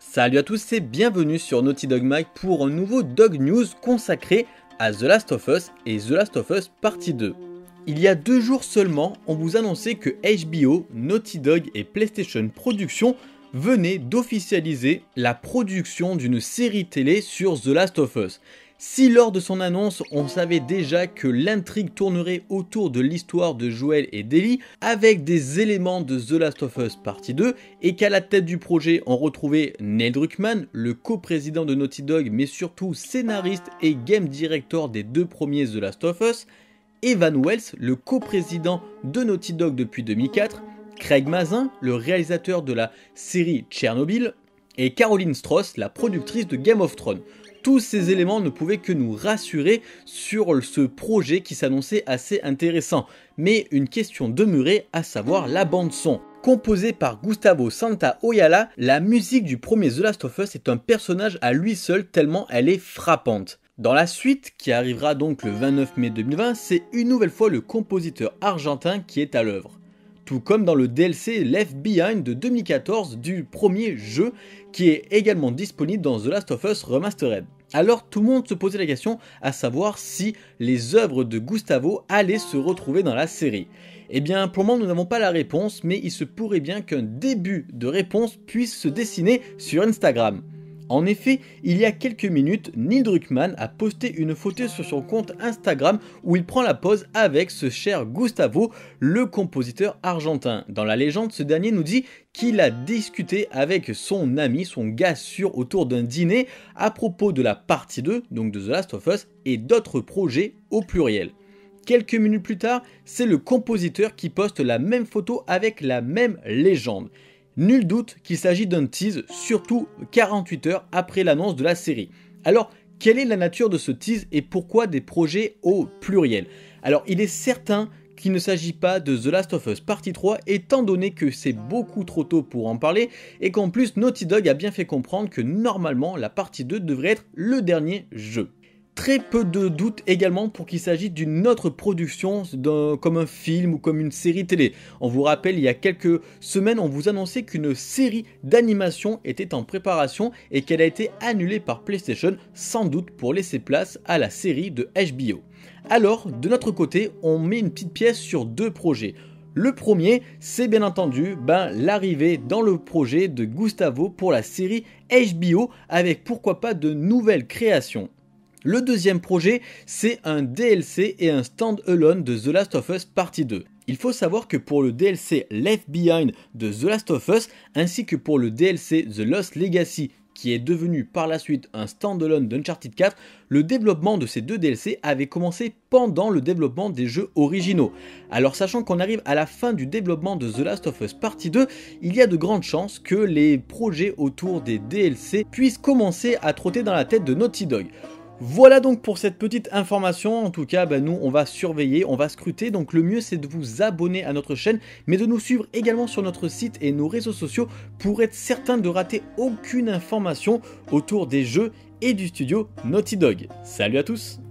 Salut à tous et bienvenue sur Naughty Dog Mag pour un nouveau Dog News consacré à The Last of Us et The Last of Us Partie 2. Il y a 2 jours seulement, on vous annonçait que HBO, Naughty Dog et PlayStation Productions venaient d'officialiser la production d'une série télé sur The Last of Us. Si lors de son annonce, on savait déjà que l'intrigue tournerait autour de l'histoire de Joel et d'Ellie, avec des éléments de The Last of Us Partie 2, et qu'à la tête du projet, on retrouvait Neil Druckmann, le coprésident de Naughty Dog, mais surtout scénariste et game director des 2 premiers The Last of Us, Evan Wells, le coprésident de Naughty Dog depuis 2004, Craig Mazin, le réalisateur de la série Tchernobyl, et Caroline Strauss, la productrice de Game of Thrones. Tous ces éléments ne pouvaient que nous rassurer sur ce projet qui s'annonçait assez intéressant. Mais une question demeurait, à savoir la bande son. Composée par Gustavo Santaolalla, la musique du premier The Last of Us est un personnage à lui seul tellement elle est frappante. Dans la suite, qui arrivera donc le 29 mai 2020, c'est une nouvelle fois le compositeur argentin qui est à l'œuvre. Tout comme dans le DLC Left Behind de 2014 du premier jeu qui est également disponible dans The Last of Us Remastered. Alors tout le monde se posait la question à savoir si les œuvres de Gustavo allaient se retrouver dans la série. Eh bien pour le moment nous n'avons pas la réponse, mais il se pourrait bien qu'un début de réponse puisse se dessiner sur Instagram. En effet, il y a quelques minutes, Neil Druckmann a posté une photo sur son compte Instagram où il prend la pose avec ce cher Gustavo, le compositeur argentin. Dans la légende, ce dernier nous dit qu'il a discuté avec son ami, son gars sûr, autour d'un dîner à propos de la partie 2, donc de The Last of Us, et d'autres projets au pluriel. Quelques minutes plus tard, c'est le compositeur qui poste la même photo avec la même légende. Nul doute qu'il s'agit d'un tease, surtout 48 heures après l'annonce de la série. Alors, quelle est la nature de ce tease et pourquoi des projets au pluriel? Alors, il est certain qu'il ne s'agit pas de The Last of Us Partie 3 étant donné que c'est beaucoup trop tôt pour en parler et qu'en plus Naughty Dog a bien fait comprendre que normalement la partie 2 devrait être le dernier jeu. Très peu de doutes également pour qu'il s'agisse d'une autre production comme un film ou comme une série télé. On vous rappelle, il y a quelques semaines, on vous annonçait qu'une série d'animation était en préparation et qu'elle a été annulée par PlayStation, sans doute pour laisser place à la série de HBO. Alors, de notre côté, on met une petite pièce sur 2 projets. Le premier, c'est bien entendu l'arrivée dans le projet de Gustavo pour la série HBO avec pourquoi pas de nouvelles créations. Le deuxième projet, c'est un DLC et un stand-alone de The Last of Us Partie 2. Il faut savoir que pour le DLC Left Behind de The Last of Us, ainsi que pour le DLC The Lost Legacy, qui est devenu par la suite un stand-alone d'Uncharted 4, le développement de ces 2 DLC avait commencé pendant le développement des jeux originaux. Alors sachant qu'on arrive à la fin du développement de The Last of Us Partie 2, il y a de grandes chances que les projets autour des DLC puissent commencer à trotter dans la tête de Naughty Dog. Voilà donc pour cette petite information. En tout cas, nous on va surveiller, on va scruter, donc le mieux c'est de vous abonner à notre chaîne, mais de nous suivre également sur notre site et nos réseaux sociaux pour être certain de rater aucune information autour des jeux et du studio Naughty Dog. Salut à tous!